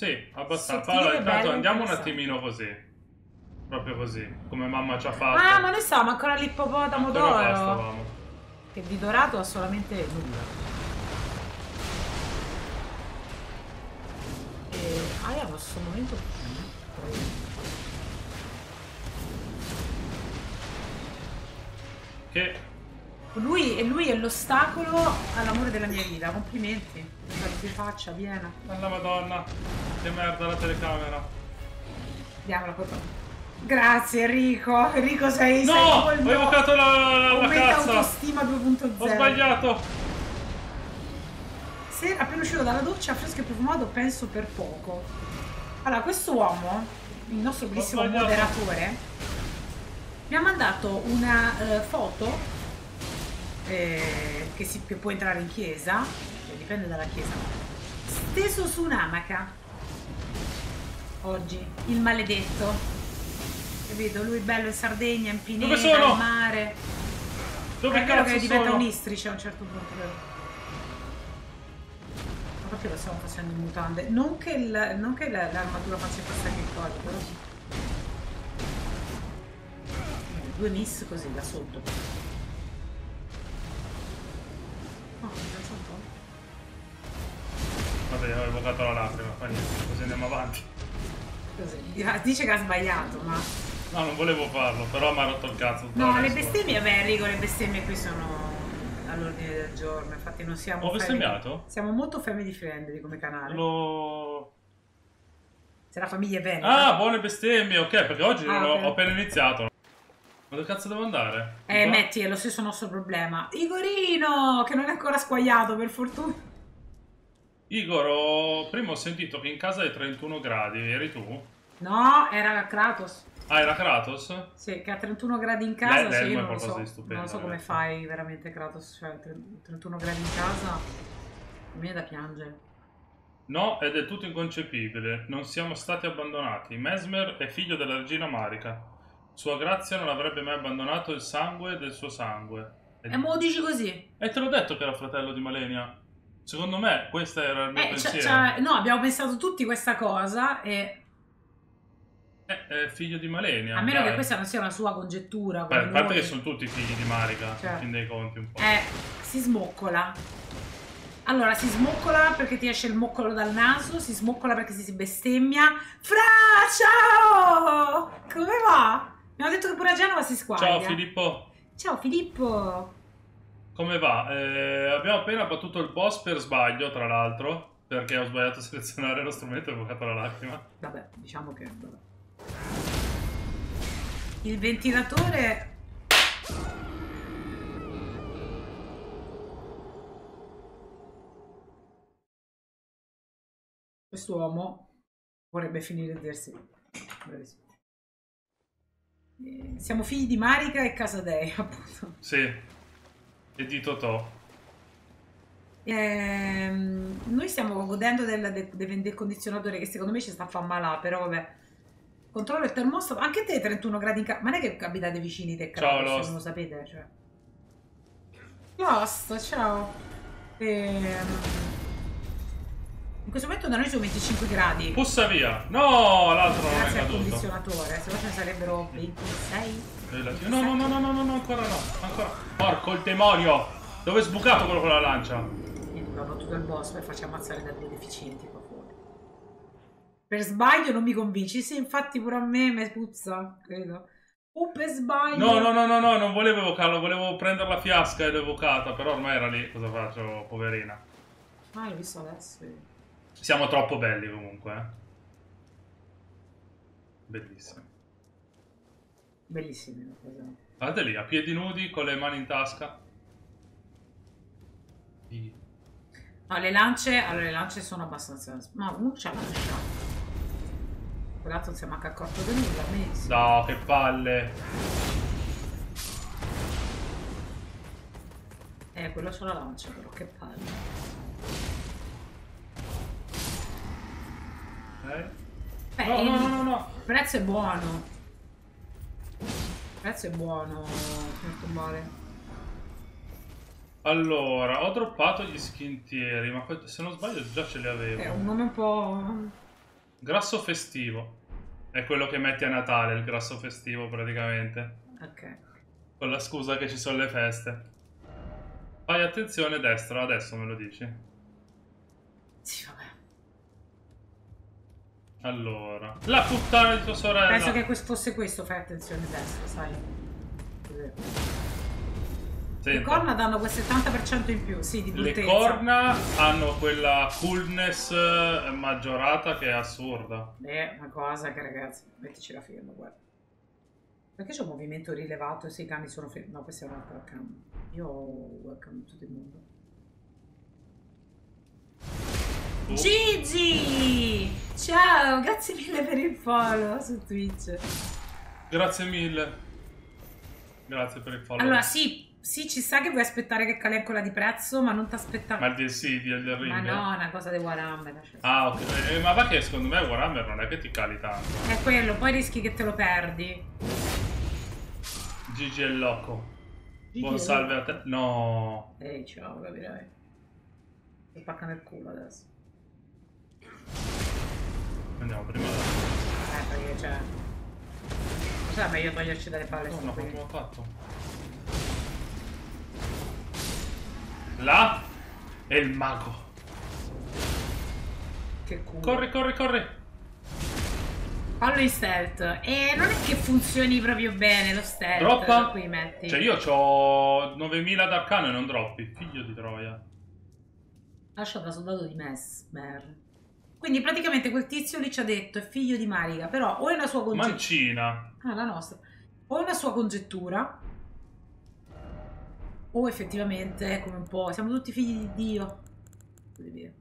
Sì, abbastanza. Sottile, Allora, intanto bello, andiamo un interessante. attimino così. Proprio così, come mamma ci ha fatto. Ah, ma noi stavamo ancora all'ippopotamo Ancora qua d'oro. stavamo. Che di dorato ha solamente nulla. E Aya in questo momento. Che Lui è l'ostacolo all'amore della mia vita. Complimenti. Di faccia piena. alla Madonna. Che merda la telecamera. Diamola colpa. Grazie Enrico. Enrico sei No! tipo Ho il mio evocato la aumenta cazza! autostima 2.0. Ho sbagliato! Sera appena uscito dalla doccia, fresco e profumato, penso per poco. Allora, questo uomo, il nostro bellissimo sbagliato. moderatore, mi ha mandato una foto che può entrare in chiesa, dipende dalla chiesa, steso su un'amaca. Oggi, il maledetto. Capito? Lui bello in Sardegna, in Dove pineta, sono? al mare. Dove È vero cazzo che diventa sono? un'istrice a un certo punto, vero? Ma perché lo stiamo facendo in mutande? Non che l'armatura faccia questa che cosa, però sì. Due miss così da sotto. Oh, pensa un po'. Vabbè, ho evocato la lacrima, fa niente, così andiamo avanti. Così. Dice che ha sbagliato, ma. No, non volevo farlo, però mi ha rotto il cazzo. No, le bestemmie, beh, Enrico, le bestemmie qui sono all'ordine del giorno. Infatti non siamo. Ho bestemmiato? Siamo molto family friendly come canale. Lo... Se la famiglia è veneta. Ah, buone bestemmie, ok, perché oggi Ah, ho ok. appena iniziato. Ma dove cazzo devo andare? Qua? Metti, è lo stesso nostro problema. Igorino, che non è ancora squagliato, per fortuna. Igor, prima ho sentito che in casa è 31 gradi, eri tu? No, era Kratos. Ah, era Kratos? Sì, che a 31 gradi in casa, L'Elmo io è non lo qualcosa so. di stupendo, Non lo so come ragazzi. fai veramente Kratos, cioè 31 gradi in casa, mi viene da piangere. No, è del tutto inconcepibile. Non siamo stati abbandonati. Mesmer è figlio della regina Marica. Sua grazia non avrebbe mai abbandonato il sangue del suo sangue. E mo dici così? E te l'ho detto che era fratello di Malenia. Secondo me, questo era il mio pensiero. No, abbiamo pensato tutti questa cosa e È figlio di Malenia. a meno dai. che questa non sia una sua congettura. Beh, a parte noi. che sono tutti figli di Marica, Cioè. in fin dei conti un po'. Si smoccola. Allora, si smoccola perché ti esce il moccolo dal naso, si smoccola perché si bestemmia. Fra, ciao! Come va? Mi hanno detto che pure a Genova si squaglia. Ciao Filippo, Ciao Filippo. come va? Abbiamo appena battuto il boss per sbaglio, tra l'altro, perché ho sbagliato a selezionare lo strumento e ho evocato la lacrima. Vabbè, diciamo che... Vabbè. Il ventilatore... Quest'uomo vorrebbe finire di dirsi. Bravissimo. Siamo figli di Marica e Casadei, appunto. Sì, e di Totò. Noi stiamo godendo del condizionatore che secondo me ci sta a far malà, però vabbè. Controllo il termostato. Anche te 31 gradi in casa. Ma non è che abitate vicini te, Ciao, Kratos, se Lost. non lo sapete, cioè. Lost, ciao. In questo momento da noi sono 25 gradi. Pussa via! No, l'altro non è Grazie al caduto. condizionatore, se no ce ne sarebbero 26. No, no, no, no, no, no, ancora no, ancora. Porco il demonio! Dove è sbucato quello con la lancia? Niente, ho battuto il boss per farci ammazzare da due deficienti qua fuori. Per sbaglio non mi convinci? Sì, infatti pure a me puzza, credo. Per sbaglio. No, no, no, no, no, non volevo evocarlo, volevo prendere la fiasca ed evocata, però ormai era lì, cosa faccio, poverina. Ah, l'ho visto adesso. Siamo troppo belli comunque, eh. Bellissimo. Bellissime. Guardate lì, a piedi nudi, con le mani in tasca. No, le lance, allora le lance sono abbastanza... No, uno c'ha lancia. Quell'altro non si è manco accorto di nulla, benissimo. No, che palle. Quello c'ha la lancia, però che palle. Beh, No, no, no, no, no. Il prezzo è buono. Il prezzo è buono, molto male. Allora, ho droppato gli skintieri, ma se non sbaglio già ce li avevo. È un nome un po'... Grasso festivo. È quello che metti a Natale, il grasso festivo praticamente. Ok. Con la scusa che ci sono le feste. Fai attenzione destra, adesso me lo dici. Sì, vabbè. Allora. La puttana di tua sorella. Penso che fosse questo, fai attenzione adesso, sai. Così. Le Senta, corna danno quel 70% in più, sì, di le bruttezza. corna hanno quella coolness maggiorata che è assurda. Una cosa che, ragazzi, mettici la firma, guarda. Perché c'è un movimento rilevato e se i cani sono fermi? No, questa è un'altra cam. Io welcome tutto il mondo. Gigi! Ciao, grazie mille per il follow su Twitch. Grazie mille. Grazie per il follow. Allora, sì, ci sa che vuoi aspettare che cali ancora di prezzo, ma non ti aspettare. Ma il DLC del ring? Ma no, è una cosa di Warhammer. Cioè. Ah, ok. Ma va che secondo me Warhammer non è che ti cali tanto. È quello, poi rischi che te lo perdi. Gigi è loco. Gigi Buon è salve a te. No. Ehi, ciao, capirai. Mi spacca nel culo adesso. Andiamo prima da... Perché c'è... Cos'è meglio toglierci dalle palle? No, sto no, qui? come ho fatto? Là è il mago. Che culo. Corri, corri, corri. Fallo in stealth. E non è che funzioni proprio bene lo stealth. Droppa? Qui metti. Cioè io ho 9000 d'arcano e non droppi. Figlio di troia. Lascia da soldato di Mesmer. Quindi praticamente quel tizio lì ci ha detto è figlio di Marica, però o è una sua congettura. Mancina. Ah, la nostra. O è una sua congettura. O effettivamente è come un po'. Siamo tutti figli di Dio. Così via.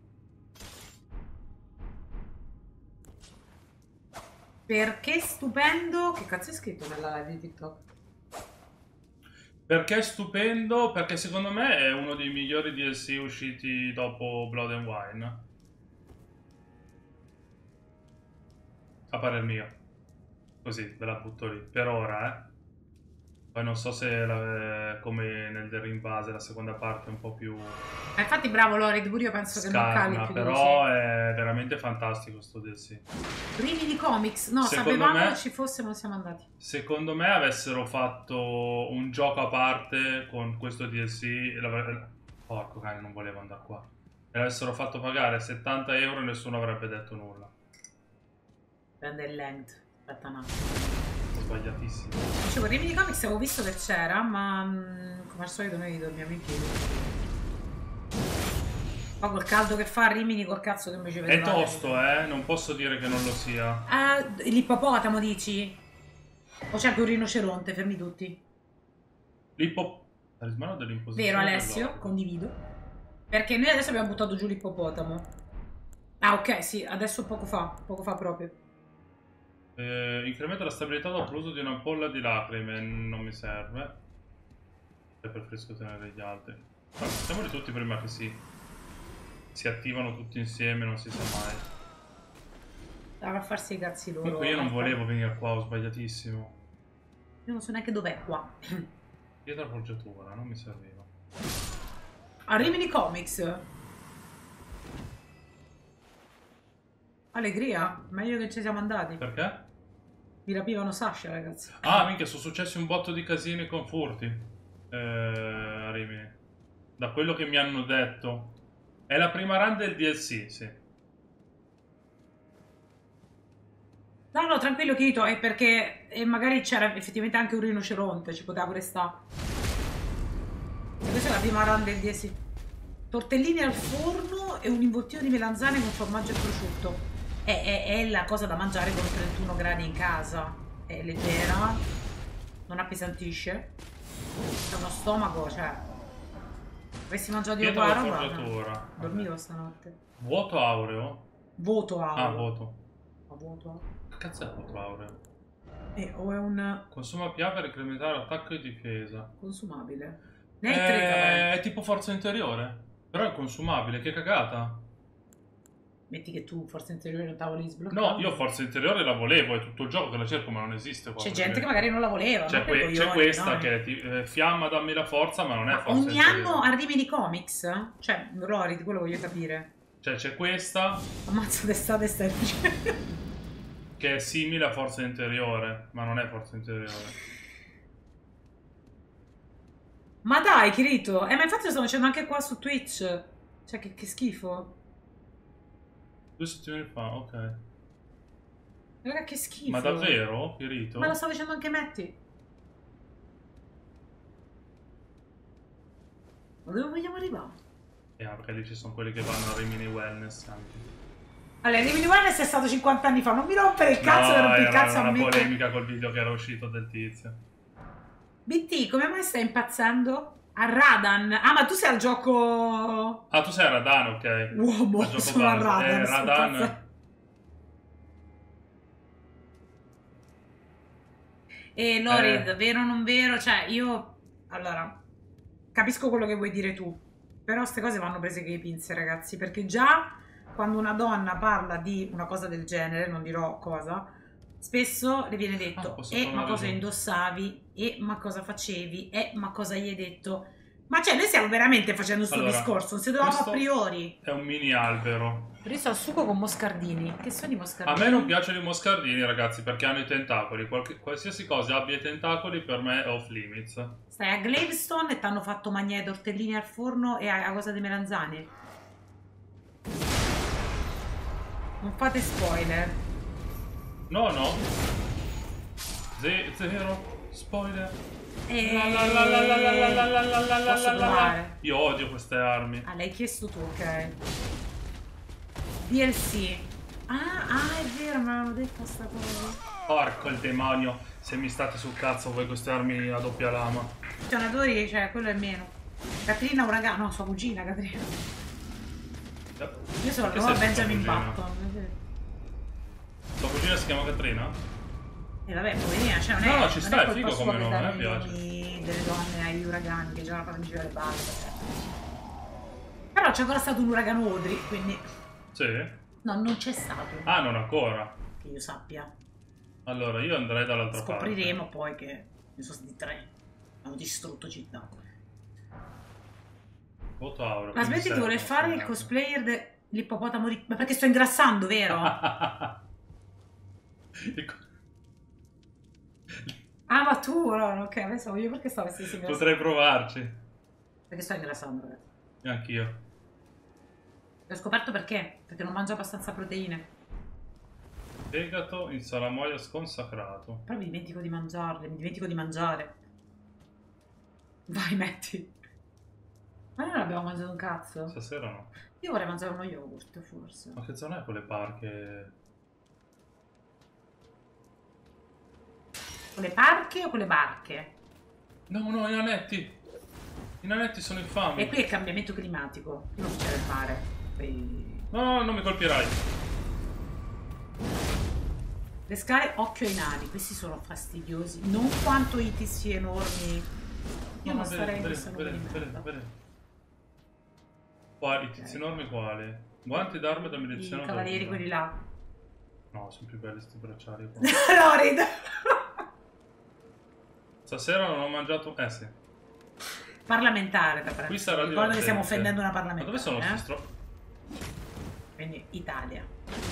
Perché stupendo. Che cazzo è scritto nella live di TikTok? Perché è stupendo? Perché secondo me è uno dei migliori DLC usciti dopo Blood and Wine. A parer mio. Così, ve la butto lì. Per ora, Poi non so se come nel The Ring base la seconda parte è un po' più Infatti bravo Lorid, pure io penso che non cali scarna, più di però così. è veramente fantastico sto DLC. Primi di comics, no, Secondo sapevamo me- che ci fosse, ma siamo andati. Secondo me avessero fatto un gioco a parte con questo DLC porco cane, non volevo andare qua. E l'avessero fatto pagare 70 euro e nessuno avrebbe detto nulla. Prende il length. Aspetta un attimo. Sbagliatissimo. Dicevo, Rimi di comics avevo visto che c'era, ma come al solito noi dormiamo in piedi. Ma col caldo che fa a Rimini, col cazzo che mi ci vedo. È tosto, non posso dire che non lo sia. L'ippopotamo dici? O c'è anche un rinoceronte, fermi tutti. Talismano dell'imposizione. Vero Alessio, condivido. Perché noi adesso abbiamo buttato giù l'ippopotamo. Ah ok, sì, adesso poco fa proprio. Incrementa la stabilità dopo l'uso di un'ampolla di lacrime. Non mi serve. E preferisco tenere gli altri. Ma mettiamoli tutti prima che si attivano tutti insieme, non si sa mai. Stava a farsi i cazzi loro. Comunque io non volevo venire qua, ho sbagliatissimo. Io non so neanche dov'è qua. Pietra forgiatura, non mi serviva. A Rimini Comics. Allegria, meglio che ci siamo andati. Perché? Mi rapivano Sasha, ragazzi. Ah, minchia, sono successi un botto di casini con furti. A Rimini. Da quello che mi hanno detto. È la prima run del DLC, sì. No, tranquillo Chito, è perché magari c'era effettivamente anche un rinoceronte, ci poteva pure stare. Questa è la prima run del DLC. Tortellini al forno e un involtino di melanzane con formaggio e prosciutto. È la cosa da mangiare con 31 gradi in casa. È leggera, non appesantisce. C'è uno stomaco, cioè. Avessi mangiato io Pietra qua da roba. forgiatura. Dormivo stanotte. Vuoto aureo? Voto aureo. Ah, vuoto. Ma vuoto aureo. Che cazzo è vuoto aureo? O è un Consuma PA per incrementare attacco e difesa. consumabile. Ne hai tre cavalli. È tipo forza interiore. Però è consumabile, che cagata. Metti che tu forza interiore non t'avevi sbloccato. No, io forza interiore la volevo, è tutto il gioco che la cerco, ma non esiste qua. C'è gente che magari non la voleva. C'è, non per c'è coglioni, questa no? che fiamma dammi la forza, ma non è Ma forza ogni interiore. anno arrivi di comics? Cioè, Rory, di quello voglio capire. Cioè c'è questa Ammazzo d'estate stai dicendo. che è simile a forza interiore, ma non è forza interiore. Ma dai, Kirito! Ma infatti lo sto facendo anche qua su Twitch. Cioè, che schifo. 2 settimane fa, ok. Raga, che schifo. Ma davvero, Kirito? Ma lo sta facendo anche Metti. Ma dove vogliamo arrivare? Perché lì ci sono quelli che vanno a Rimini Wellness anche. Allora, Rimini Wellness è stato 50 anni fa. Non mi rompere il cazzo, No, rompi il era cazzo a una me. polemica col video che era uscito del tizio. BT, come mai stai impazzendo? A Radan? Ah, ma tu sei al gioco... Ah, tu sei a Radan, ok. Uomo, Al gioco sono a base. Radan. sto Radan. cazzo. E Lorid, vero o non vero? Cioè, io... Allora, capisco quello che vuoi dire tu. Però queste cose vanno prese con le pinze, ragazzi. Perché già quando una donna parla di una cosa del genere, non dirò cosa, spesso le viene detto ma cosa indossavi? Ma cosa facevi? Ma cosa gli hai detto? Ma cioè, noi stiamo veramente facendo questo discorso, non si doveva a priori. È un mini albero. Io sto al sugo con moscardini. Che sono i moscardini? A me non piacciono i moscardini, ragazzi, perché hanno i tentacoli. Qualsiasi cosa abbia i tentacoli per me è off limits. Stai a Gravestone e ti hanno fatto mangiare tortellini al forno e a cosa dei melanzane. Non fate spoiler. No. Zero spoiler. Posso provare? Io odio queste armi. Ah, l'hai chiesto tu, ok. DLC. Ah, è vero, me l'hanno detto sta cosa. Porco il demonio. Se mi state sul cazzo voi queste armi a doppia lama. Tornatori, cioè, quello è meno. Catrina Uragano, no, sua cugina Catrina. Io sono la Benjamin Button. Tua cugina si chiama Catrina? E vabbè, poverina, cioè non è... No, ci sta, è figo come nome, a mi piace. delle donne agli uragani che già la fanno in giro le balle. Però c'è ancora stato un uragano Audrey, quindi... Sì? No, non c'è stato. Ah, non ancora. Che io sappia. Allora, io andrei dall'altra parte. Scopriremo poi che ne sono stati 3. Hanno distrutto città. Voto Auro. Ma smetti di voler fare il cosplayer dell'ippopotamo di... Ma perché sto ingrassando, vero? Ah, ma tu, no, ok, adesso io perché stavo stessi ingrassando? Potrei provarci. Perché sto ingrassando, ragazzi. E anch'io. L'ho scoperto perché? Perché non mangio abbastanza proteine. Fegato in salamoia sconsacrato. Però mi dimentico di mangiarle, mi dimentico di mangiare. Vai, metti. Ma noi non abbiamo mangiato un cazzo? Stasera no. Io vorrei mangiare uno yogurt, forse. Ma che zona è quelle parche? Con le parche o con le barche? No, i nanetti. I nanetti sono infami. E qui è cambiamento climatico. Qui non c'è il mare. Poi... No, non mi colpirai. Le scale, occhio ai nani, questi sono fastidiosi. Non quanto i tizi enormi. Io non starei in questa nube di merda. Quali? I tizi enormi quali? Guanti d'arma da medicina. I cavalieri quelli là. No, sono più belli sti bracciali qua. Lorid! Stasera non ho mangiato... sì. Parlamentare, da Qui sarà ricordo che stiamo divertente. offendendo una parlamentare. Ma dove sono questi Quindi Italia.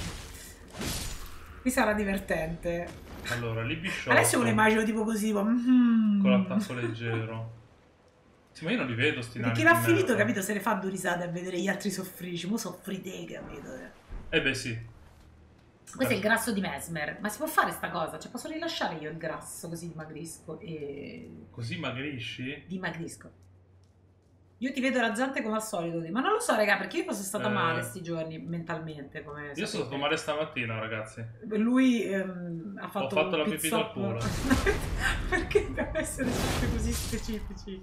Qui sarà divertente. Allora, lì Bisciotto. Adesso me lo immagino tipo così. Con l'attacco leggero. Sì, ma io non li vedo sti nani. Perché l'ha finito, capito? Se ne fa due risate a vedere gli altri soffrire. Mo soffri te, capito? Beh, sì. Questo è il grasso di Mesmer. Ma si può fare sta cosa? Cioè posso rilasciare io il grasso così dimagrisco e... Così magrisci? Dimagrisco. Io ti vedo raggiante come al solito. Ma non lo so, raga, perché io sono stata male sti giorni mentalmente. Come io sono stato male stamattina, ragazzi. Lui ha fatto... Ho fatto la pipì dal culo. Perché deve essere sempre così specifici?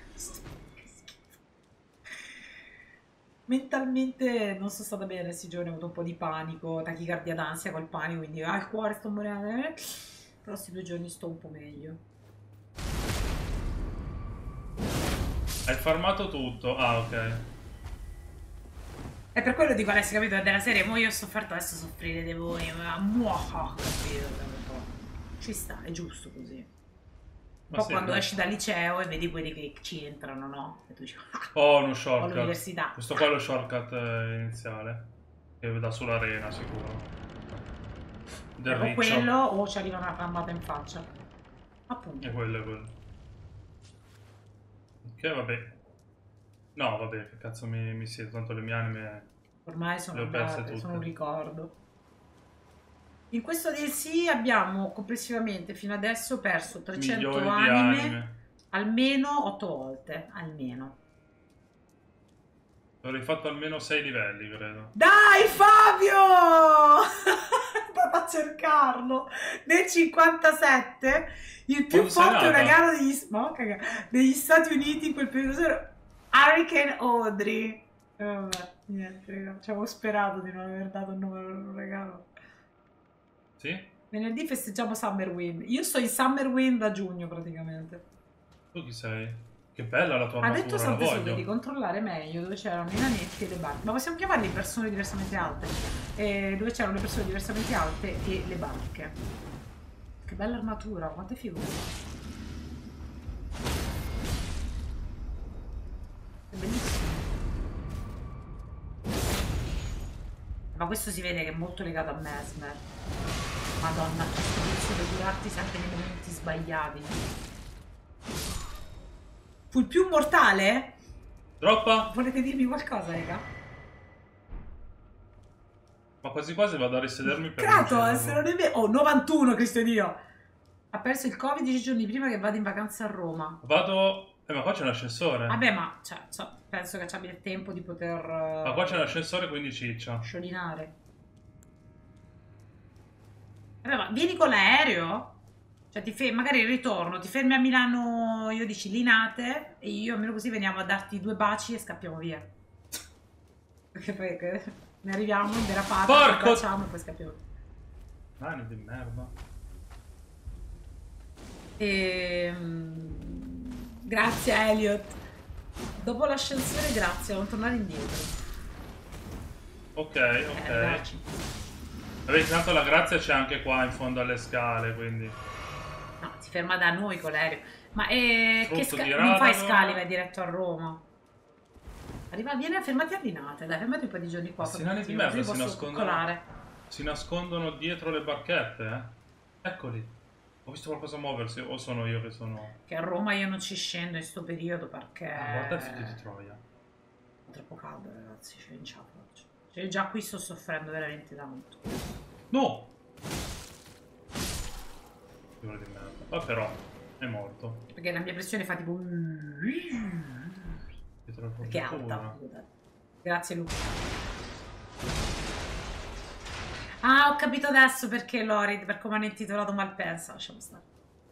Mentalmente non sono stata bene questi giorni, ho avuto un po' di panico, tachicardia d'ansia col panico, quindi il cuore sto morendo. Però questi 2 giorni sto un po' meglio. Hai farmato tutto? Ah, ok. È per quello dico Alessio, capito? È della serie, mo io ho sofferto, adesso soffrirete voi, ma muoio, capito? Ci sta, è giusto così. Un po' sì, quando esci dal liceo e vedi quelli che ci entrano, no? E tu dici, ho uno ho shortcut. l'università. Questo qua è lo shortcut iniziale. Che dà sull'arena, sicuro. Del O riccio. quello o ci arriva una pambata in faccia. Appunto. E quello è quello. Ok, vabbè. No, vabbè, che cazzo mi siedo, tanto le mie anime Ormai le sono ho perse andate, tutte. sono un ricordo. In questo DLC abbiamo complessivamente fino adesso perso 300 Milioni di anime almeno 8 volte, almeno. Avrei fatto almeno 6 livelli, credo. Dai Fabio! Vado a cercarlo. Nel 57 il più Quando sei forte nata? uragano degli Stati Uniti in quel periodo era Hurricane Audrey. Vabbè, niente, raga, ci avevo sperato di non aver dato il nome all'uragano. Sì? Venerdì festeggiamo Summer Wind. Io sto in Summer Wind da giugno praticamente. Tu chi sei? Che bella la tua Ha detto armatura, la Sant'Esupe voglio. di controllare meglio dove c'erano i nanetti e le barche. Ma possiamo chiamarli persone diversamente alte? Dove c'erano le persone diversamente alte e le barche. Che bella armatura, quante figure. È bellissimo. Ma questo si vede che è molto legato a Mesmer. Madonna, questo pezzo deve curarti sempre nei momenti sbagliati. Fu il più mortale? Droppa? Volete dirmi qualcosa, raga? Ma quasi quasi vado a risedermi per Kratos, leggerlo. non è vero. Oh, 91, Cristo Dio. Ha perso il Covid 10 giorni prima che vada in vacanza a Roma. Vado... ma qua c'è un ascensore. Vabbè, ma cioè, penso che ci abbia il tempo di poter Ma qua c'è un ascensore, quindi ciccia. sciorinare. Vabbè, ma vieni con l'aereo? Cioè, magari il ritorno, ti fermi a Milano, io dici Linate, e io almeno così veniamo a darti 2 baci e scappiamo via. Perché poi ne arriviamo in derapata, Porco! ci facciamo e poi scappiamo. Mani di merda. Grazie Elliot. Dopo l'ascensore grazie, non tornare indietro. Ok, ok. Dacci. Vabbè, tanto la grazia c'è anche qua in fondo alle scale, quindi... No, si ferma da noi con l'aereo. Ma che Frutto di non fai radano. scali, vai diretto a Roma. Vieni a fermati a Linate, dai, fermati un po' di giorni qua. Questi nani di merda così si posso coccolare. nascondono dietro le barchette, eh? Eccoli. Ho visto qualcosa muoversi, o sono io che sono... Che a Roma io non ci scendo in sto periodo perché... guarda il figlio di Troia. È troppo caldo, ragazzi, cioè, non ce la faccio. Cioè, già qui sto soffrendo veramente tanto. No! Figura di merda. Ma però, è morto. Perché la mia pressione fa tipo... Dietro la Perché è fortuna. alta. Grazie Luca. Ah, ho capito adesso perché Lorid, per come hanno intitolato Malpensa. Lasciamo stare.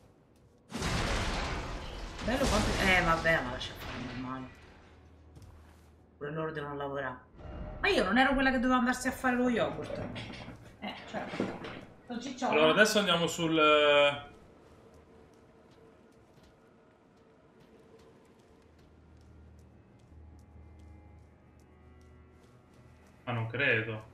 Bello quanto... vabbè, ma lascia fare, normale. Pure loro devono lavorare. Ma io non ero quella che doveva andarsi a fare lo yogurt. Certo. Non ciccione. Allora, adesso andiamo sul... Ma non credo.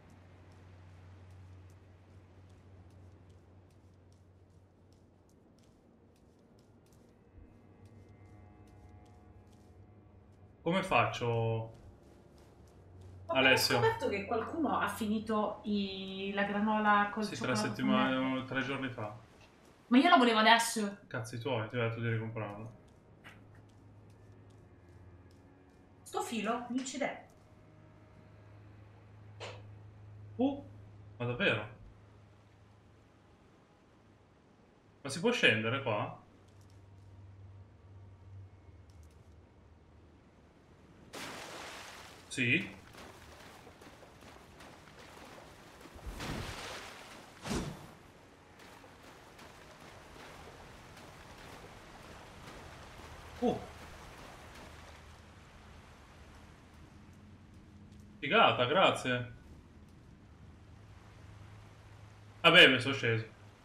Come faccio, Alessio? Ho scoperto che qualcuno ha finito la granola col Sì, 3 cioccolato settimane, fondente. 3 giorni fa. Ma io la volevo adesso. Cazzi tuoi, ti ho detto di ricomprarlo. Sto filo mi uccide. Ma davvero? Ma si può scendere qua? Sì? Figata, grazie. Vabbè, mi sono sceso.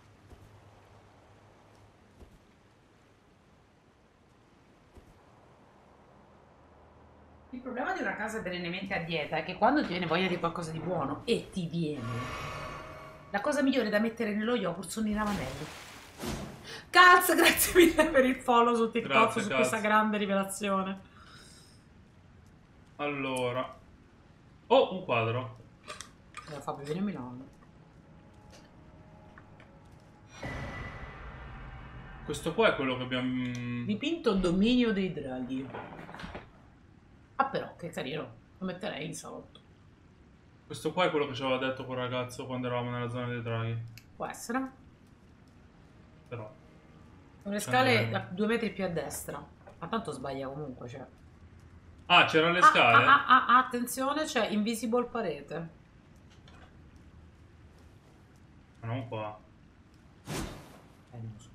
Il problema di una casa perennemente a dieta è che quando ti viene voglia di qualcosa di buono, e ti viene, la cosa migliore da mettere nello yogurt sono i ravanelli. Cazzo, grazie mille per il follow su TikTok Grazie, su Caz. questa grande rivelazione. Allora. Oh, un quadro. Fabio, vieni a Milano. Questo qua è quello che abbiamo... Dipinto Dominio dei Draghi. Ah però, che carino. Lo metterei in salotto. Questo qua è quello che ci aveva detto quel ragazzo quando eravamo nella zona dei draghi. Può essere. Però... Con le scale a 2 metri più a destra. Ma tanto sbaglia comunque, cioè. Ah, c'erano le scale? Attenzione, c'è invisible parete. Ma non qua. Non so.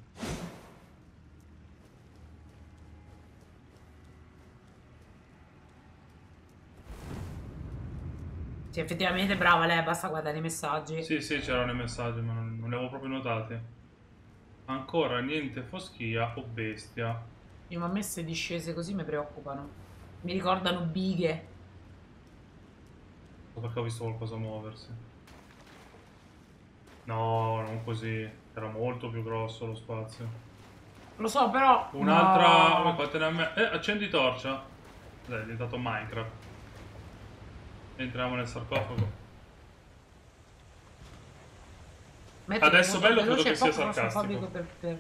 Sì, effettivamente brava lei, basta guardare i messaggi. Sì, sì, c'erano i messaggi, ma non li avevo proprio notati. Ancora niente foschia o bestia. Io, ma a me se discese così mi preoccupano. Mi ricordano bighe. Perché ho visto qualcosa muoversi. No, non così. Era molto più grosso lo spazio. Lo so, però... Un'altra... no. Fatene a me. Accendi torcia. Dai, è diventato Minecraft. Entriamo nel sarcofago. Metti Adesso molto bello credo veloce che e sia poco sarcastico. per...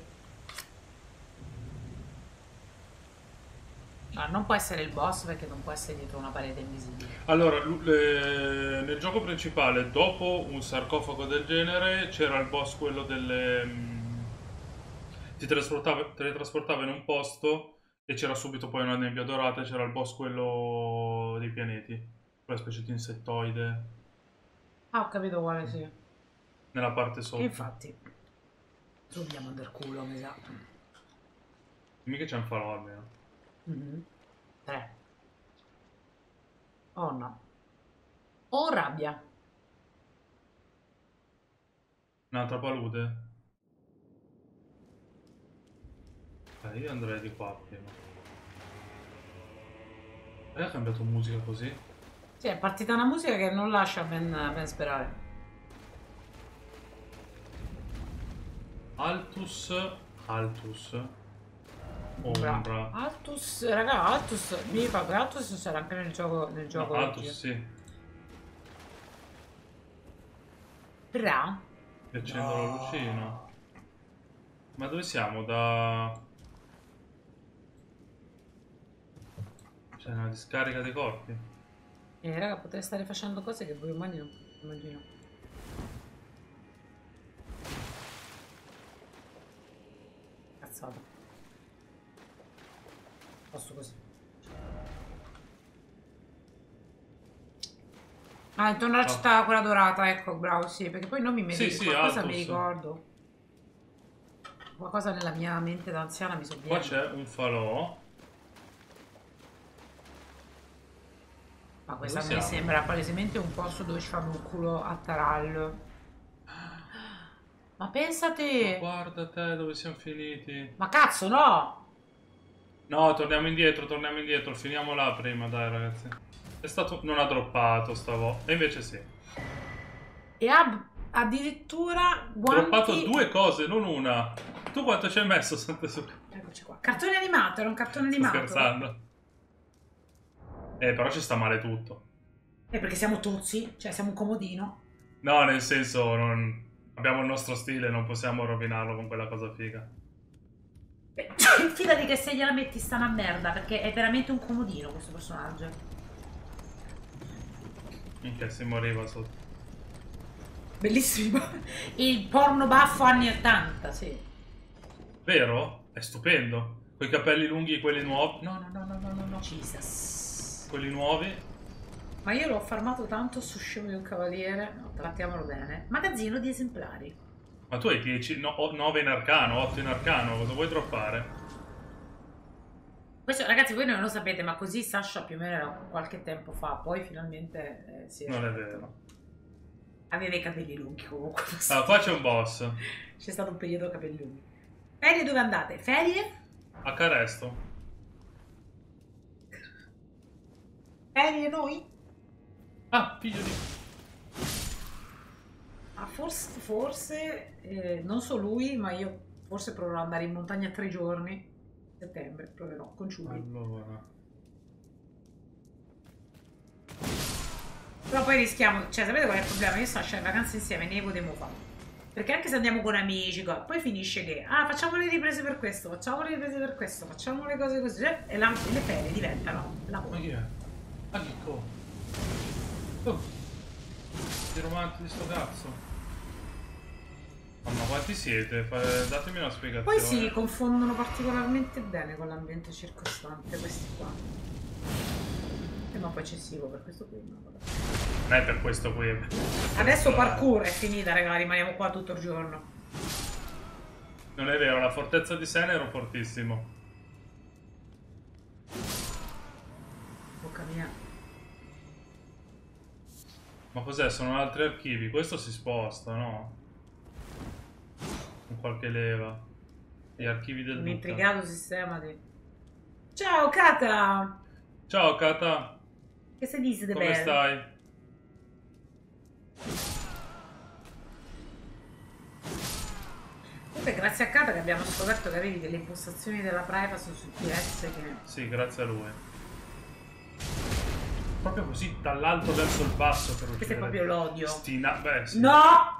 Ah, non può essere il boss perché non può essere dietro una parete invisibile. Allora, nel gioco principale, dopo un sarcofago del genere, c'era il boss quello delle... ti teletrasportava in un posto e c'era subito poi una nebbia dorata e c'era il boss quello dei pianeti. Quella specie di insettoide Ah, ho capito quale sì. nella parte sotto. E infatti, subiamo del culo, mi sa. Dimmi che c'è un falò almeno. 3. Oh no. Oh rabbia. Un'altra palude? Io andrei di qua prima. Ha cambiato musica così? Sì, è partita una musica che non lascia ben sperare. Altus. Bravo. Ombra. Altus, raga, Altus, mi fa che Altus sarà anche nel gioco No, Altus oggi. sì. Bra. E accendo la lucina. Ma dove siamo? Da... C'è una discarica dei corpi. Raga, potrei stare facendo cose che voi umani non immagino. Cazzata. Posso così. Ah, intorno alla città quella dorata, ecco, bravo, sì, perché poi non mi Sì, sì, qualcosa Altus. mi ricordo. Qualcosa nella mia mente da anziana mi sovviene. Qua c'è un falò. Ma questa Dove mi siamo? sembra palesemente un posto dove ci fanno un culo a tarallo. Ma pensate! Guarda te dove siamo finiti. Ma cazzo, no! No, torniamo indietro, finiamo là prima, dai ragazzi. È stato... non ha droppato stavolta, e invece sì. E ha addirittura guanti... Droppato 2 cose, non una. Tu quanto ci hai messo? Eccoci qua. Cartone animato, era un cartone Sto animato. scherzando. Però ci sta male tutto. Perché siamo tozzi, cioè siamo un comodino. No, nel senso, abbiamo il nostro stile, non possiamo rovinarlo con quella cosa figa. Beh, fidati che se gliela metti sta una merda, perché è veramente un comodino questo personaggio. Minchia, si moriva sotto. Bellissimo. Il porno baffo anni 80, sì. Vero? È stupendo. Coi capelli lunghi, quelli nuovi. No. Jesus. Quelli nuovi. Ma io l'ho farmato tanto su Scemo di un Cavaliere. No, trattiamolo bene. Magazzino di esemplari. Ma tu hai 10, 9 in arcano, 8 in arcano, cosa vuoi droppare? Questo, ragazzi, voi non lo sapete, ma così Sasha più o meno era qualche tempo fa. Poi finalmente si è... Non è vero. Aveva i capelli lunghi comunque. Ah, qua c'è un boss. C'è stato un periodo capelli lunghi. Ferie dove andate? Ferie? A Caresto. Ferie noi? Ah, figlio di... Ah, forse non so lui, ma io Forse proverò ad andare in montagna 3 giorni. Settembre proverò con Ciubi. Allora. Però poi rischiamo, cioè sapete qual è il problema? Io sto a vacanze insieme, ne potremmo fare. Perché anche se andiamo con amici, poi finisce che, facciamo le riprese per questo, facciamo le riprese per questo, facciamo le cose così, e le ferie diventano lavoro. Ma chi è? Ah, Chicco. Oh. Siete romantici di sto cazzo. Mamma, quanti siete? Datemi una spiegazione. Poi si confondono particolarmente bene con l'ambiente circostante, questi qua. Ma poi eccessivo per questo qui. No, vabbè. Non è per questo qui. Adesso parkour è finita, raga, rimaniamo qua tutto il giorno. Non è vero, la fortezza di Sena ero fortissimo. Bocca mia. Ma cos'è? Sono altri archivi. Questo si sposta, no? Con qualche leva. Gli archivi del Un Duca. intricato sistema di... Ciao Kata! Ciao Kata. Che si dice di Come bello? stai? Comunque grazie a Kata che abbiamo scoperto che avevi delle impostazioni della privacy su PS che... Sì, grazie a lui. Proprio così, dall'alto verso il basso per uccidere. Questo è proprio l'odio. Beh, sì. No!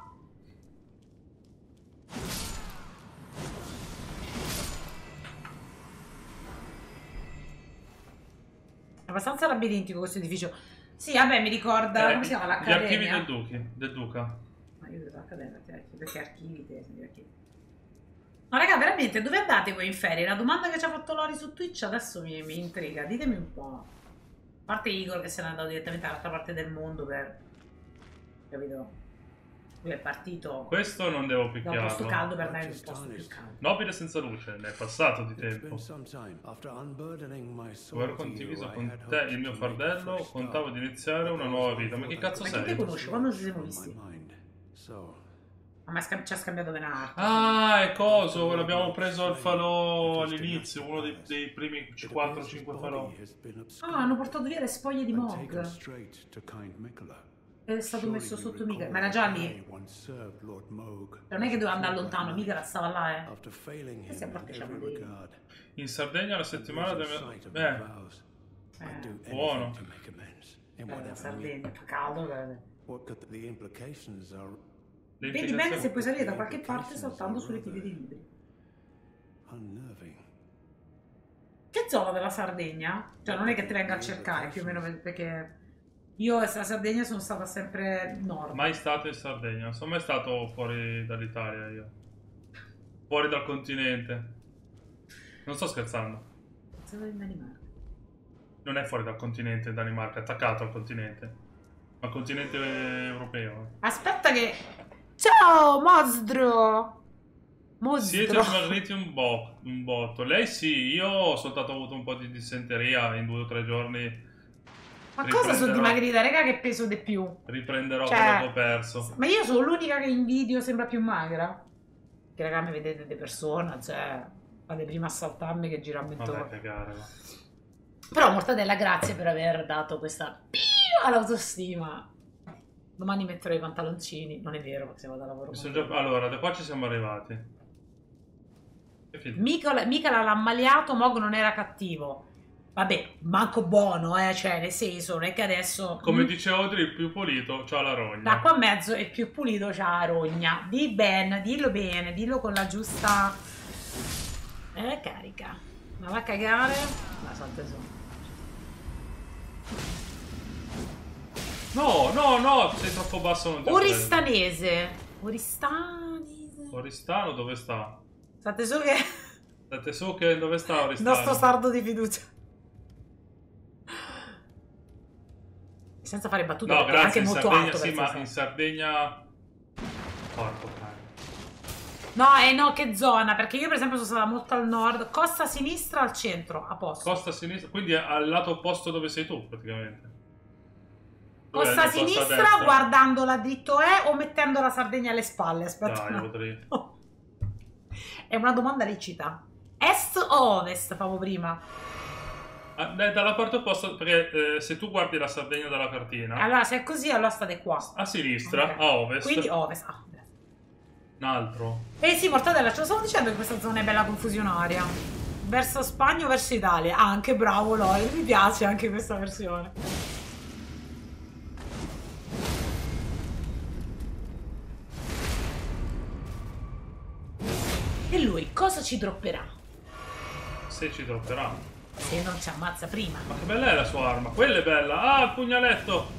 Abbastanza labirintico questo edificio. Sì, vabbè, mi ricorda... come si chiama? Gli L'Accademia? archivi del Duca. Ma io vedo l'Accademia, perché archivi te, ma raga, veramente, dove andate voi in ferie? La domanda che ci ha fatto Lori su Twitch adesso mi intriga, ditemi un po'. A parte Igor che se n'è andato direttamente dall'altra parte del mondo per... capito? Lui è partito Questo non devo da un picchiarlo. posto caldo per andare in un posto più caldo. Nobile senza luce, ne è passato di tempo. Guerra condiviso con te, il mio fardello, contavo di iniziare una nuova vita. Ma che cazzo Ma chi te sei? conosce? Quando ci siamo visti? Ma ci ha scambiato Benarco. Ah, è coso, l'abbiamo preso al falò all'inizio, uno dei primi 4-5 falò. Ah, hanno portato via le spoglie di Mog. È stato messo sotto Mika, ma era già lì. Non è che doveva andare lontano, Mika stava là, eh. E si apparteciamo dei... In Sardegna la settimana buono. La Sardegna, fa caldo, vede. Le Vedi bene se puoi salire da qualche parte saltando sulle tighe dei libri. Che zona della Sardegna? Cioè non è che ti venga a cercare più o meno perché io e la Sardegna sono stata sempre nord. Mai stato in Sardegna, non sono mai stato fuori dall'Italia io. Fuori dal continente. Non sto scherzando. Sono in Danimarca. Non è fuori dal continente Danimarca, è attaccato al continente. Al continente europeo. Aspetta che... Ciao, Mostro! Siete dimagriti un botto. Lei sì, io ho soltanto avuto un po' di dissenteria in 2 o 3 giorni. Ma cosa sono dimagrita, raga, che peso di più? Riprenderò cioè, quello che ho perso. Ma io sono l'unica che in video sembra più magra. Che raga mi vedete di persona, cioè... Fate prima a saltarmi che girarmi intorno. Vabbè, cagare, va. Però Mortadella, grazie per aver dato questa all'autostima. Domani metterò i pantaloncini. Non è vero, perché se vado a lavoro. Allora, da qua ci siamo arrivati. Mica l'ha ammaliato, Mog non era cattivo. Vabbè, manco buono, cioè, nel senso, non è che adesso... Come dice Audrey, il più pulito c'ha la rogna. Da qua a mezzo il più pulito c'ha la rogna. Di ben, dillo bene, dillo con la giusta... carica. Ma va a cagare? Ma sono teso. No, sei troppo basso, non ti Oristanese. Oristano dove sta? State su che... State su che dove sta Il Oristano? nostro sardo di fiducia. Senza fare battute, No, perché è grazie, anche in molto Sardegna, alto. sì, ma essere in Sardegna... Porco cane. No, che zona? Perché io per esempio sono stata molto al nord, costa sinistra al centro, a posto. Costa sinistra, quindi al lato opposto dove sei tu, praticamente. Costa sinistra guardandola dritto o mettendo la Sardegna alle spalle? Aspetta. Dai, potrei. È una domanda lecita. Est o ovest, favo prima? Dalla parte opposta, perché se tu guardi la Sardegna dalla cartina... Allora, se è così, allora state qua. A sinistra, Okay. a ovest. Quindi ovest. Un altro? Eh sì, Mortadella, ce lo stavo dicendo che questa zona è bella confusionaria. Verso Spagna o verso Italia? Ah, anche bravo Lore, mi piace anche questa versione. E lui cosa ci dropperà? Se ci dropperà. Se non ci ammazza prima. Ma che bella è la sua arma? Quella è bella! Ah, il pugnaletto!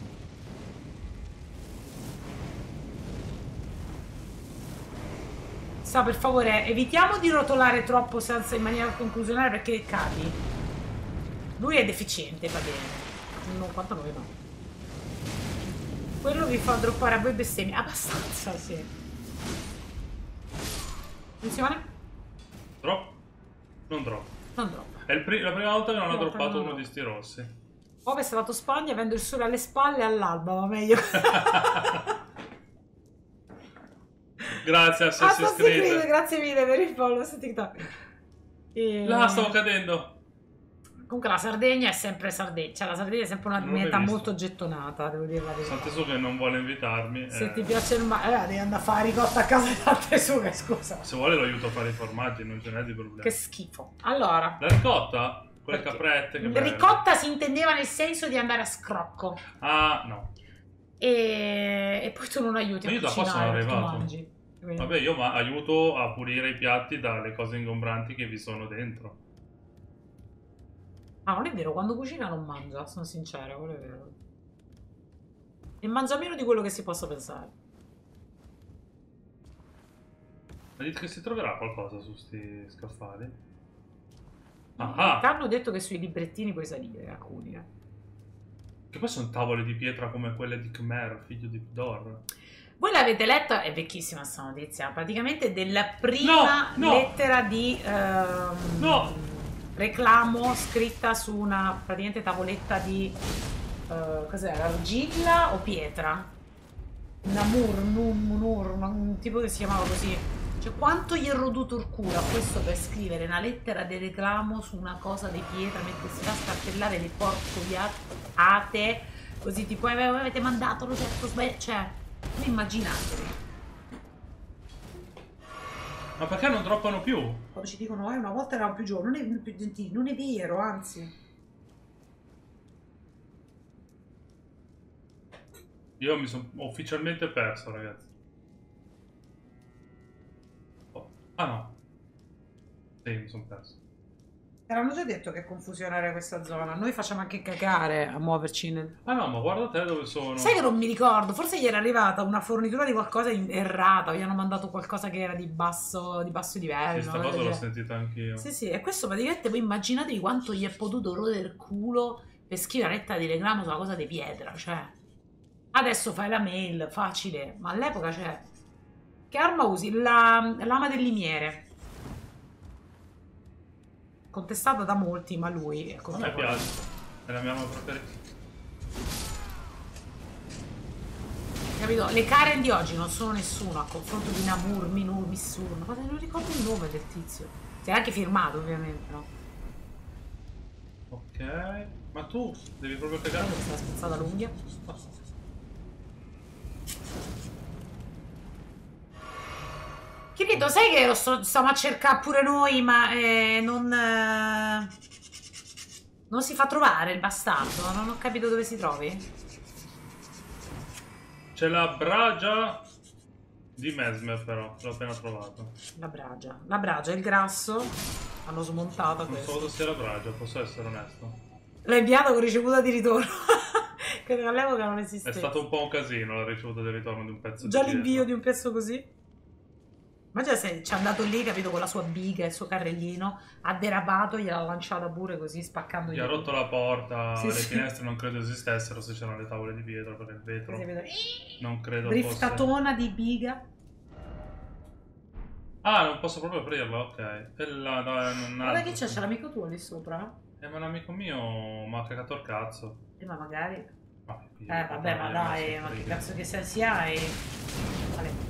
Sa, per favore, evitiamo di rotolare troppo senza in maniera conclusionale perché cadi. Lui è deficiente, va bene. No, quanto noi no. Quello vi fa droppare a voi bestemmie. Abbastanza, sì. Attenzione. Drop? Non drop. Non droppa. È la prima volta che non ha No, droppato no. uno di sti rossi. Ovest lato Spagna, avendo il sole alle spalle e all'alba, va meglio. Grazie a Assassin's Creed. Grazie mille per il follow su TikTok. Là, stavo cadendo. Comunque la Sardegna è sempre Sardegna, cioè la Sardegna è sempre una Non l'ho meta visto. molto gettonata, devo dire la verità. Sante su che non vuole invitarmi. Se ti piace il mare, devi andare a fare ricotta a casa di altre sughe, scusa. Se vuole lo aiuto a fare i formaggi, non ce n'è di problema. Che schifo. Allora, La ricotta? Con le perché? caprette, che bello. Ricotta si intendeva nel senso di andare a scrocco. Ah, no. E poi tu non aiuti Ma a io da qua cucinare, sono tu arrivato. mangi. Quindi- Vabbè, io aiuto a pulire i piatti dalle cose ingombranti che vi sono dentro. Ah, non è vero, quando cucina non mangia, sono sincera, quello è vero. E mangia meno di quello che si possa pensare. Ma dite che si troverà qualcosa su sti scaffali? Ti Ah, hanno detto che sui librettini puoi salire, alcuni. che poi sono tavole di pietra come quelle di Khmer, figlio di Dor. Voi l'avete letta? È vecchissima sta notizia. Praticamente della prima No, no. lettera di No. reclamo scritta su una praticamente tavoletta di cos'era? Argilla o pietra? Namur, Munur, un tipo che si chiamava così. Cioè, quanto gli è roduto il culo a questo per scrivere una lettera di reclamo su una cosa di pietra, mettersi là a scartellare le porcogliate, così tipo, voi avete mandato lo certo, cioè, immaginatevi. Ma perché non droppano più? Quando ci dicono, una volta erano più giovani, non è più gentili, non è vero, anzi. Io mi sono ufficialmente perso, ragazzi. Oh. Ah no. Sì, mi sono perso. Avevamo già detto che confusione era questa zona. Noi facciamo anche cagare a muoverci nel... Ah no, ma guarda te dove sono. Sai che non mi ricordo, forse gli era arrivata una fornitura di qualcosa errata, gli hanno mandato qualcosa che era di basso livello. Sì, sta cosa l'ho sentita anch'io. Sì, sì, e questo praticamente voi immaginatevi quanto gli è potuto rodere il culo per scrivere una lettera di reclamo su una cosa di pietra, cioè... Adesso fai la mail, facile, ma all'epoca, cioè... Che arma usi? Lama del limiere. Contestata da molti, ma lui è A me piace. È la mia arma preferita. Capito? Le Karen di oggi non sono nessuno a confronto di Namur, Minur, Missur. Ma non ricordo il nome del tizio. Si è anche firmato, ovviamente, no? Ok. Ma tu devi proprio cagare. Guarda che si è spezzata l'unghia. Chirido, sai che stiamo a cercare pure noi, ma non si fa trovare il bastardo? Non ho capito dove si trovi. C'è la bragia di Mesmer, però. L'ho appena trovato. La bragia, il grasso. Hanno smontato Non so questo. cosa sia la bragia, posso essere onesto. L'ho inviato con ricevuta di ritorno. Che all'epoca non È esisteva. stato un po' un casino la ricevuta del ritorno di un pezzo Già di l'invio pietra. di un pezzo così? Immagina se ci è andato lì, capito, con la sua biga e il suo carrellino, ha derapato, gliel'ha lanciata pure così, spaccando Gli ha rotto la porta, Sì, le sì. finestre non credo esistessero se c'erano le tavole di pietra per il vetro. Non credo fosse... Driftatona di biga. Ah, non posso proprio aprirla, ok. E la, non Guarda che c'è, c'è l'amico tuo lì sopra. ma un amico mio mi ha cagato il cazzo. Ma magari... Ma che vabbè, ma dai, ma che cazzo che sensi hai? Vale.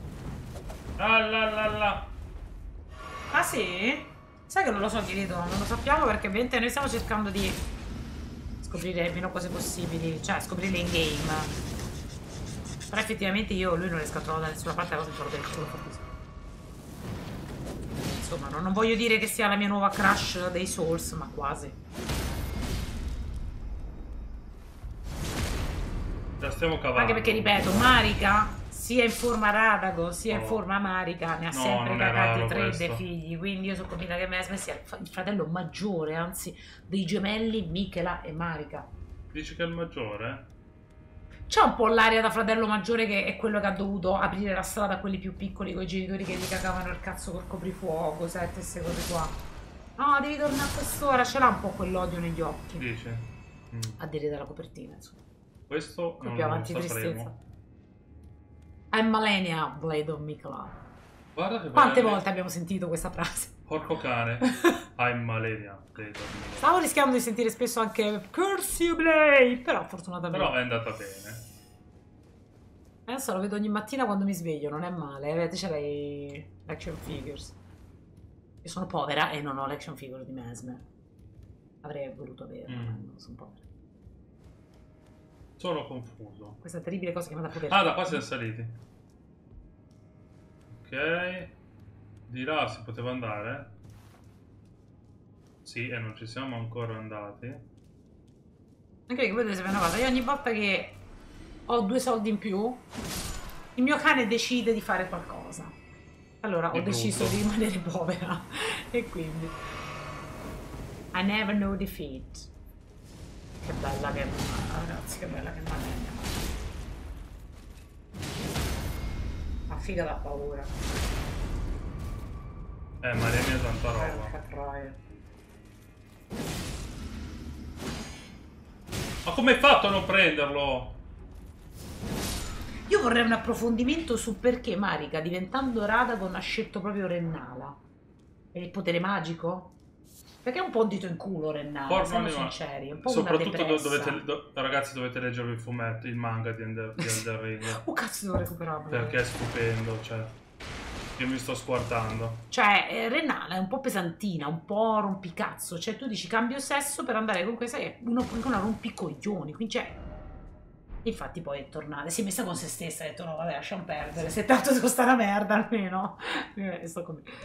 Ah. Ah sì? Sai che non lo so, Chirito, non lo sappiamo perché ovviamente noi stiamo cercando di scoprire meno cose possibili, cioè scoprirle in game. Però effettivamente io lui non riesco a trovare da nessuna parte la cosa intorno del culo. Insomma, non voglio dire che sia la mia nuova crush dei Souls, ma quasi. La stiamo cavando. Anche perché, ripeto, Marika, sia in forma Radagon, sia in forma Marika, ne ha sempre cagati 3 dei figli. Quindi io sono convinta che Mesmer sia il fratello maggiore, anzi, dei gemelli Michela e Marika. Dici che è il maggiore? C'è un po' l'aria da fratello maggiore che è quello che ha dovuto aprire la strada a quelli più piccoli con i genitori che gli cagavano il cazzo col coprifuoco, sai, queste cose qua. No, devi tornare a quest'ora, ce l'ha un po' quell'odio negli occhi. Dici? A dire dalla copertina, insomma. Questo non più lo avanti sapremo. tristezza. I'm Malenia, Blade of Mikla. Guarda che Quante belle. volte abbiamo sentito questa frase? Porco cane. I'm Malenia. Stavo rischiando di sentire spesso anche Curse you Blade, però fortunatamente. Però è andata bene. Adesso lo vedo ogni mattina quando mi sveglio, non è male. Vedete, c'è le action figures. Io sono povera e non ho l'action figure di Mesmer. Avrei voluto averla, ma non sono povera. Sono confuso. Questa terribile cosa chiamata potere. Ah, da qua siamo saliti. Ok. Di là si poteva andare? Sì, e non ci siamo ancora andati. Anche perché voi dovete sapere una cosa, io ogni volta che ho 2 soldi in più, il mio cane decide di fare qualcosa. Allora ho deciso di rimanere povera. E quindi I never know defeat. Che bella che è, ragazzi, che bella che è Malenia. Ma figa da paura. Malenia è tanta roba. Porca troia. Ma come hai fatto a non prenderlo? Io vorrei un approfondimento su perché Marika, diventando Radagon, ha scelto proprio Rennala. È il potere magico? Perché è un po' un dito in culo Rennala, siamo sinceri. Un po' soprattutto una ragazzi, dovete leggere il fumetto, il manga di Elden Ring. Oh cazzo, devo recuperarlo. Perché è stupendo, cioè. Io mi sto sguardando. Cioè, Rennala è un po' pesantina, un po' rompicazzo. Cioè, tu dici cambio sesso per andare con questa che è una rompicoglioni. Quindi c'è. Infatti poi è tornata. Si è messa con se stessa, ha detto no, vabbè, lasciamo perdere. Se tanto costa una merda almeno. Sto con me.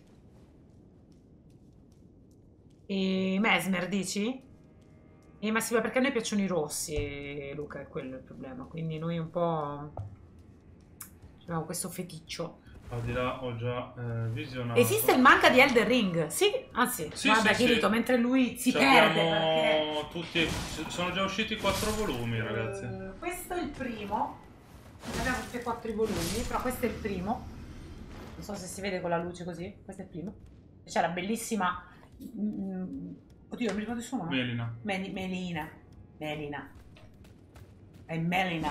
E Mesmer dici? Ma sì, perché a noi piacciono i rossi, Luca, è quello il problema. Quindi noi un po' abbiamo questo feticcio. Al di là ho già visionato. Esiste il manga di Elden Ring? Sì, anzi, sì, guarda sì, Kirito, sì. mentre lui si perde perché tutti, sono già usciti 4 volumi, ragazzi. Questo è il primo. Abbiamo tutti e 4 i volumi, però questo è il primo. Non so se si vede con la luce così. Questo è il primo. C'è la bellissima oddio, non mi ricordo il suo nome. Melina. Melina. È Melina.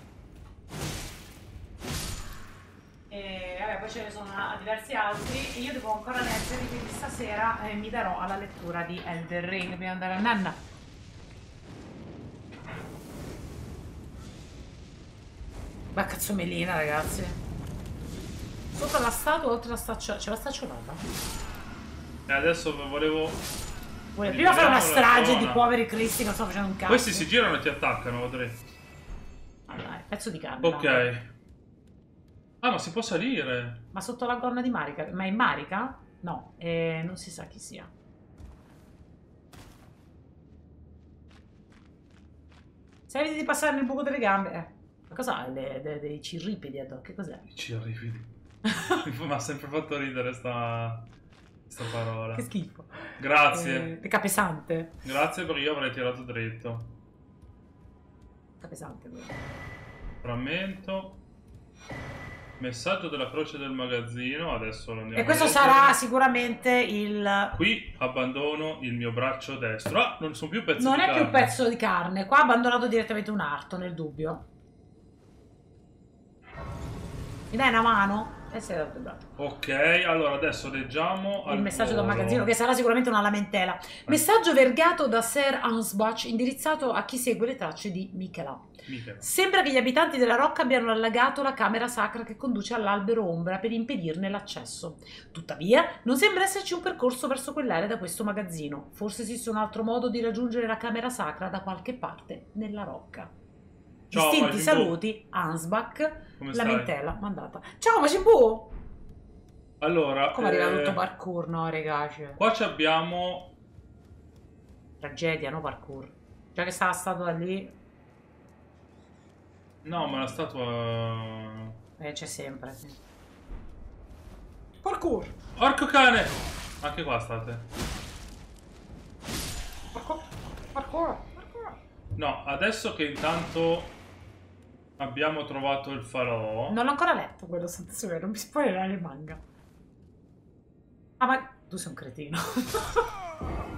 E vabbè, poi ce ne sono diversi altri e io devo ancora leggerli, quindi stasera mi darò alla lettura di Elden Ring. Dobbiamo andare a nanna. Ma cazzo Melina, ragazzi. Sotto la statua, oltre la staccia, c'è la staccionata. E adesso volevo prima fare una strage di poveri cristi che non sto facendo un cazzo. Questi si girano e ti attaccano, vedrai. Allora, pezzo di carne. Ok. Ah, ma si può salire. Ma sotto la gonna di Marika? Ma è in Marika? No, non si sa chi sia. Se vedi di passare nel buco delle gambe. Ma cos'ha? Dei cirripidi addosso? Che cos'è? I cirripidi. Mi ha sempre fatto ridere sta parola. Che schifo. Grazie. È capesante. Grazie perché io avrei tirato dritto. Capesante quello. Frammento. Messaggio della croce del magazzino. Adesso lo andiamo E questo a leggere. sarà sicuramente il... Qui abbandono il mio braccio destro. Ah, non sono più pezzi Non di è carne. più pezzo di carne. Qua ha abbandonato direttamente un arto, nel dubbio. Mi dai una mano? Sei dato il braccio. Ok, allora adesso leggiamo Il messaggio dal magazzino, che sarà sicuramente una lamentela. Messaggio vergato da Sir Ansbach, indirizzato a chi segue le tracce di Michela. Sembra che gli abitanti della rocca abbiano allagato la camera sacra che conduce all'albero ombra per impedirne l'accesso. Tuttavia, non sembra esserci un percorso verso quell'area da questo magazzino. Forse esiste un altro modo di raggiungere la camera sacra da qualche parte nella rocca. Ciao, Distinti Majin Buu. saluti, Ansbach, Come stai? lamentela, mandata. Ciao Majin Buu! Allora, Come arriva tutto parkour, no, ragazzi? qua ci abbiamo... Tragedia, no parkour. Già che sta la statua lì, No, ma la statua... c'è sempre. Sì. Parkour! Porco cane! Anche qua state. Parkour! Parkour! Parkour! No, adesso che intanto abbiamo trovato il falò... Non l'ho ancora letto quello, Satsue, non mi spoilerare il manga. Ah, ma tu sei un cretino.